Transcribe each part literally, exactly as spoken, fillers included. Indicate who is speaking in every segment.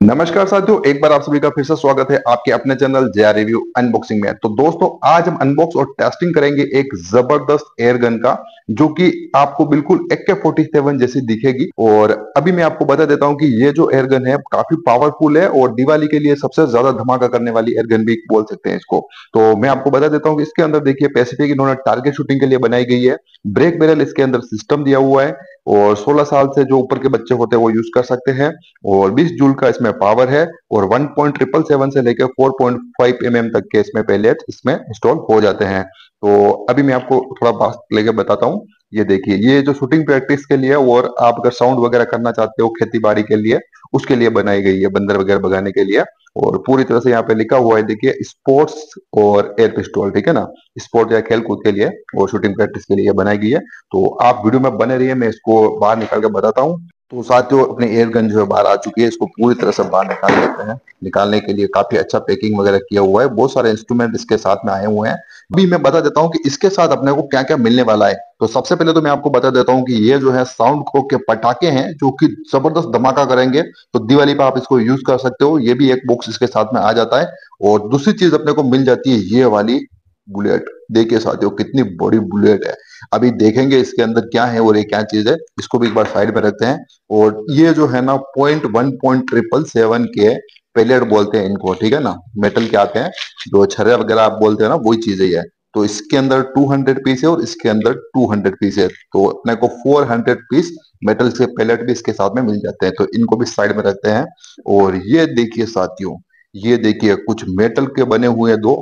Speaker 1: नमस्कार साथियों, एक बार आप सभी का फिर से स्वागत है आपके अपने channel J R review unboxing में। तो दोस्तों, आज हम अनबॉक्स और टेस्टिंग करेंगे एक जबरदस्त एयर गन का, जो कि आपको बिल्कुल ए के फोर्टी सेवन जैसी दिखेगी। और अभी मैं आपको बता देता हूं कि ये जो एयर गन है काफी पावरफुल है और दिवाली के लिए सबसे ज्यादा धमाका करने वाली एयर गन भी बोल सकते हैं इसको। तो मैं आपको बता देता हूँ कि इसके अंदर देखिए पैसिफिक इन्होंने टारगेट शूटिंग के लिए बनाई गई है। ब्रेक बैरल इसके अंदर सिस्टम दिया हुआ है और सोलह साल से जो ऊपर के बच्चे होते हैं वो यूज कर सकते हैं। और बीस जूल का इसमें पावर है और वन पॉइंट सेवन सेवन से लेकर four point five M M तक के इसमें पैलेट इसमें इंस्टॉल हो जाते हैं। तो अभी मैं आपको थोड़ा पास लेके बताता हूँ। ये देखिए, ये जो शूटिंग प्रैक्टिस के लिए और आप अगर साउंड वगैरह करना चाहते हो खेती बाड़ी के लिए, उसके लिए बनाई गई है, बंदर वगैरह भगाने के लिए। और पूरी तरह से यहाँ पे लिखा हुआ है, देखिए, स्पोर्ट्स और एयर पिस्टल, ठीक है ना। स्पोर्ट या खेल कूद के लिए और शूटिंग प्रैक्टिस के लिए बनाई गई है। तो आप वीडियो में बने रहिए, मैं इसको बाहर निकाल के बताता हूँ। तो साथियों, अपनी एयर गन जो है बाहर आ चुकी है, इसको पूरी तरह से बाहर निकाल लेते हैं। निकालने के लिए काफी अच्छा पैकिंग वगैरह किया हुआ है, बहुत सारे इंस्ट्रूमेंट इसके साथ में आए हुए हैं। अभी मैं बता देता हूँ कि इसके साथ अपने को क्या क्या मिलने वाला है। तो सबसे पहले तो मैं आपको बता देता हूँ कि ये जो है साउंड को के पटाखे हैं, जो कि जबरदस्त धमाका करेंगे। तो दिवाली पर आप इसको यूज कर सकते हो, ये भी एक बॉक्स इसके साथ में आ जाता है। और दूसरी चीज अपने को मिल जाती है ये वाली बुलेट। देखिए साथियों, कितनी बड़ी बुलेट है। अभी देखेंगे इसके अंदर क्या है और ये क्या चीज है, इसको भी एक बार साइड में रखते हैं। और ये जो है ना, point one point triple seven के पेलेट बोलते हैं इनको, ठीक है ना। मेटल के आते हैं, जो छर्रे वगैरह आप बोलते हैं ना, वही चीज है ये। तो इसके अंदर टू हंड्रेड पीस है और इसके अंदर टू हंड्रेड पीस है। तो अपने को फोर हंड्रेड पीस मेटल के पेलेट भी इसके साथ में मिल जाते हैं। तो इनको भी साइड में रखते हैं। और ये देखिए साथियों, ये देखिए कुछ मेटल के बने हुए दो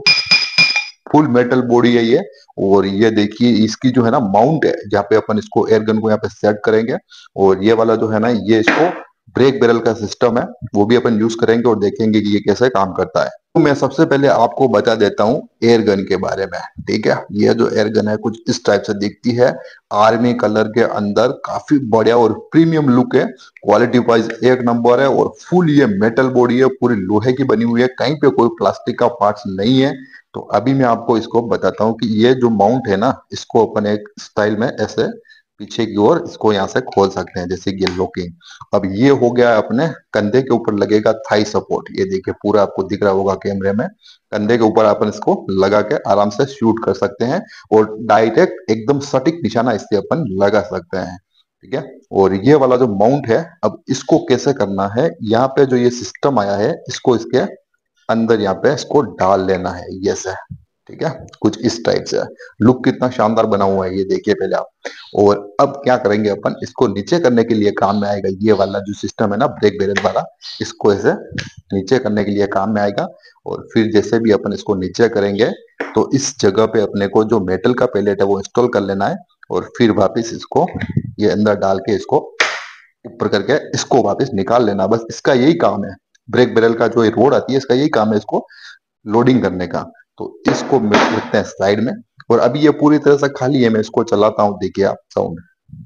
Speaker 1: फुल मेटल बॉडी है ये। और ये देखिए इसकी जो है ना माउंट है, जहाँ पे अपन इसको एयर गन को यहाँ पे सेट करेंगे। और ये वाला जो है ना, ये इसको ब्रेक बैरल का सिस्टम है, वो भी अपन यूज करेंगे और देखेंगे कि ये कैसे काम करता है। तो मैं सबसे पहले आपको बता देता हूँ एयर गन के बारे में, ठीक है। ये जो एयर गन है कुछ इस टाइप से दिखती है, आर्मी कलर के अंदर, काफी बढ़िया और प्रीमियम लुक है। क्वालिटी वाइज एक नंबर है और फुल ये मेटल बॉडी है, पूरी लोहे की बनी हुई है, कहीं पे कोई प्लास्टिक का पार्ट्स नहीं है। तो अभी मैं आपको इसको बताता हूँ कि ये जो माउंट है ना, इसको अपन एक स्टाइल में ऐसे पीछे की ओर इसको यहाँ से खोल सकते हैं, जैसे कि लॉकिंग। अब ये हो गया अपने कंधे के ऊपर लगेगा थाई सपोर्ट। ये देखिए पूरा आपको दिख रहा होगा कैमरे में। कंधे के ऊपर अपन इसको लगा के आराम से शूट कर सकते हैं और डायरेक्ट एकदम सटीक निशाना इससे अपन लगा सकते हैं, ठीक है। और ये वाला जो माउंट है, अब इसको कैसे करना है, यहाँ पे जो ये सिस्टम आया है, इसको इसके अंदर यहाँ पे इसको डाल लेना है, ये से, ठीक है। कुछ इस टाइप से लुक कितना शानदार बना हुआ है, ये देखिए पहले आप। और अब क्या करेंगे अपन, इसको नीचे करने के लिए काम में आएगा ये वाला जो सिस्टम है ना, ब्रेक बैरल वाला। इसको ऐसे नीचे करने के लिए काम में आएगा। और फिर जैसे भी अपन इसको नीचे करेंगे, तो इस जगह पे अपने को जो मेटल का पैलेट है वो इंस्टॉल कर लेना है। और फिर वापिस इसको ये अंदर डाल के इसको ऊपर करके इसको वापस निकाल लेना, बस इसका यही काम है। ब्रेक बैरल का जो रोड आती है, इसका यही काम है, इसको लोडिंग करने का। तो इसको रखते हैं साइड में। और अभी ये पूरी तरह से खाली है, मैं इसको चलाता हूँ, देखिए आप साउंड,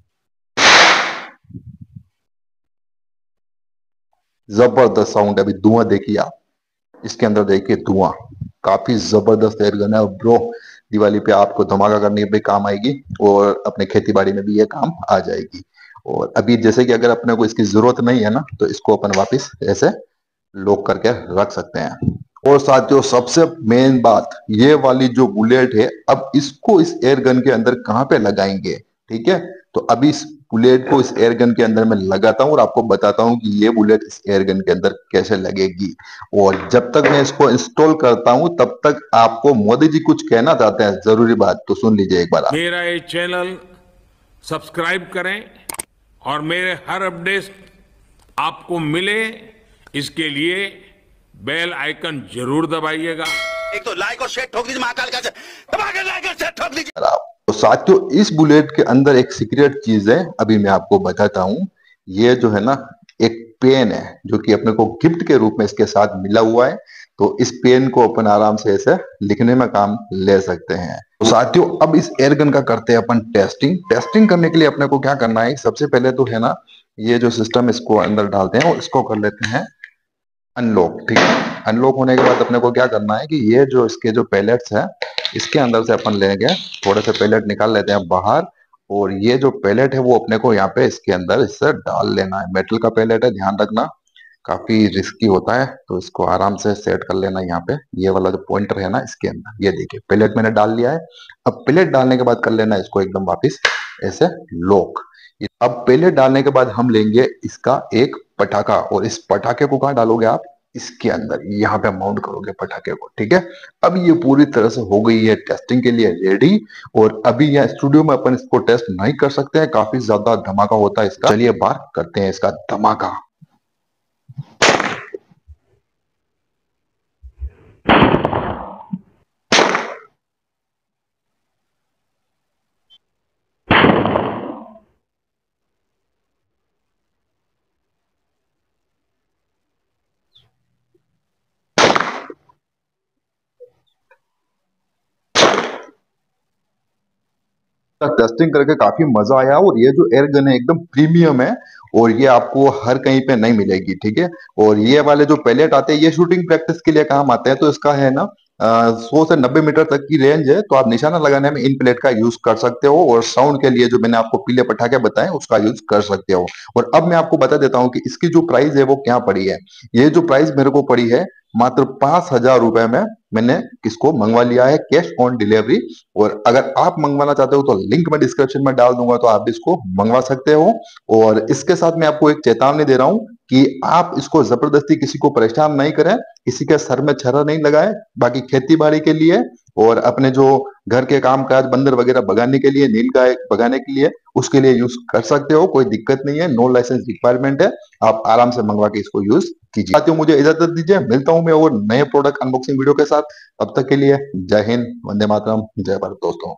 Speaker 1: जबरदस्त साउंड है। अभी धुआं देखिए आप, इसके अंदर देखिए धुआं, काफी जबरदस्त एयर गन है। और ब्रो, दिवाली पे आपको धमाका करने पे काम आएगी और अपने खेती बाड़ी में भी ये काम आ जाएगी। और अभी जैसे कि अगर अपने को इसकी जरूरत नहीं है ना, तो इसको अपन वापस ऐसे लॉक करके रख सकते हैं। और साथियों, सबसे मेन बात, ये वाली जो बुलेट है, अब इसको इस एयर गन के अंदर कहाँ पे लगाएंगे, ठीक है। तो अभी इस बुलेट को इस एयर गन के अंदर मैं लगाता हूँ और आपको बताता हूँ कि ये बुलेट इस एयर गन के अंदर कैसे लगेगी। और जब तक मैं इसको इंस्टॉल करता हूँ, तब तक आपको मोदी जी कुछ कहना चाहते हैं, जरूरी बात, तो सुन लीजिए एक बार आप।
Speaker 2: मेरा ये चैनल सब्सक्राइब करें और मेरे हर अपडेट आपको मिले, इसके लिए बेल आइकन जरूर दबाइएगा।
Speaker 3: एक तो लाइक और शेयर ठोक दीजिए, महाकाल का दबा के लाइक और शेयर ठोक दीजिए।
Speaker 1: तो साथियों, इस बुलेट के अंदर एक सीक्रेट चीज है, अभी मैं आपको बताता हूँ। ये जो है ना, एक पेन है, जो कि अपने को गिफ्ट के रूप में इसके साथ मिला हुआ है। तो इस पेन को अपन आराम से ऐसे लिखने में काम ले सकते हैं। तो साथियों, अब इस एयर गन का करते हैं अपन टेस्टिंग। टेस्टिंग करने के लिए अपने को क्या करना है, सबसे पहले तो है ना, ये जो सिस्टम, इसको अंदर डालते हैं और इसको कर लेते हैं अनलॉक, ठीक है। अनलॉक होने के बाद अपने को क्या करना है कि ये जो इसके जो पैलेट्स है, इसके अंदर से अपन लेंगे, थोड़े से पैलेट निकाल लेते हैं बाहर। और ये जो पैलेट है वो अपने को यहाँ पे इसके अंदर इससे डाल लेना है। मेटल का पैलेट है, ध्यान रखना। काफी रिस्की होता है, तो इसको आराम से सेट कर लेना। यहाँ पे ये वाला जो पॉइंटर है ना, इसके अंदर ये देखिए प्लेट मैंने डाल लिया है। अब प्लेट डालने के बाद कर लेना इसको एकदम वापस ऐसे लॉक। अब प्लेट डालने के बाद हम लेंगे इसका एक पटाखा, और इस पटाखे को कहाँ डालोगे आप, इसके अंदर यहाँ पे माउंट करोगे पटाखे को, ठीक है। अब ये पूरी तरह से हो गई है टेस्टिंग के लिए रेडी। और अभी यहाँ स्टूडियो में अपन इसको टेस्ट नहीं कर सकते हैं, काफी ज्यादा धमाका होता है इसका। चलिए बात करते हैं इसका धमाका। टेस्टिंग करके काफी मजा आया, और ये जो एयर गन है एकदम प्रीमियम है, और ये आपको हर कहीं पे नहीं मिलेगी, ठीक है। और ये वाले जो पैलेट आते हैं ये शूटिंग प्रैक्टिस के लिए काम आते हैं। तो इसका है ना सौ से नब्बे मीटर तक की रेंज है, तो आप निशाना लगाने में इन प्लेट का यूज कर सकते हो, और साउंड के लिए जो मैंने आपको पीले पटाखे बताए उसका यूज कर सकते हो। और अब मैं आपको बता देता हूँ कि इसकी जो प्राइस है वो क्या पड़ी है। ये जो प्राइस मेरे को पड़ी है मात्र पांच हजार रुपए में, मैंने किसको मंगवा लिया है कैश ऑन डिलीवरी। और अगर आप मंगवाना चाहते हो तो लिंक मैं डिस्क्रिप्शन में डाल दूंगा, तो आप इसको मंगवा सकते हो। और इसके साथ मैं आपको एक चेतावनी दे रहा हूं कि आप इसको जबरदस्ती किसी को परेशान नहीं करें, किसी के सर में छर्रा नहीं लगाए। बाकी खेती बाड़ी के लिए और अपने जो घर के काम काज बंदर वगैरह भगाने के लिए, नील गाय भगाने के लिए, उसके लिए यूज कर सकते हो, कोई दिक्कत नहीं है। नो लाइसेंस रिक्वायरमेंट है, आप आराम से मंगवा के इसको यूज कीजिए। साथियों मुझे इजाजत दीजिए, मिलता हूं मैं और नए प्रोडक्ट अनबॉक्सिंग वीडियो के साथ। तब तक के लिए जय हिंद, वंदे मातरम, जय भारत दोस्तों।